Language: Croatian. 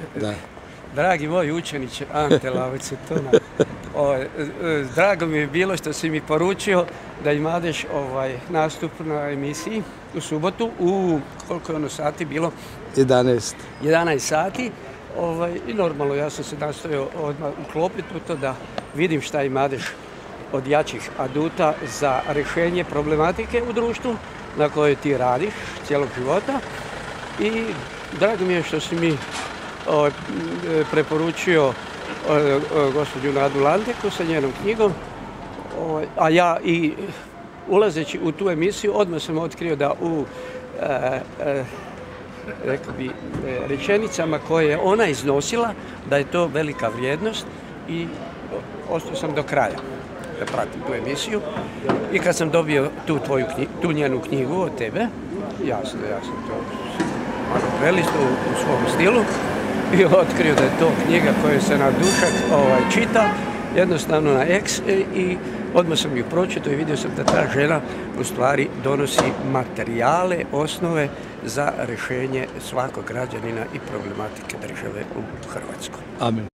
Da. Dragi moj učeniče Ante Lavecetona, drago mi je bilo što si mi poručio da imaš nastup na emisiji u subotu u koliko je ono sati bilo? 11. 11 sati. I normalno ja sam se nastojao odmah uklopiti u to da vidim šta imaš od jačih aduta za rješenje problematike u društvu na kojoj ti radiš cijelog života. I drago mi je što si mi preporučio gospođu Nadu Landeku sa njenom knjigom, a ja i ulazeći u tu emisiju odmah sam otkrio da u rekao bi, rečenicama koje je ona iznosila da je to velika vrijednost i ostao sam do kraja da pratim tu emisiju. I kad sam dobio tu njenu knjigu od tebe, jasno, ja sam to malo prelistao u svom stilu i otkrio da je to knjiga koju se na dušak čita, jednostavno na X, i odmah sam ju pročitao i vidio sam da ta žena u stvari donosi materijale, osnove za rješenje svakog građanina i problematike države u Hrvatskoj. Amen.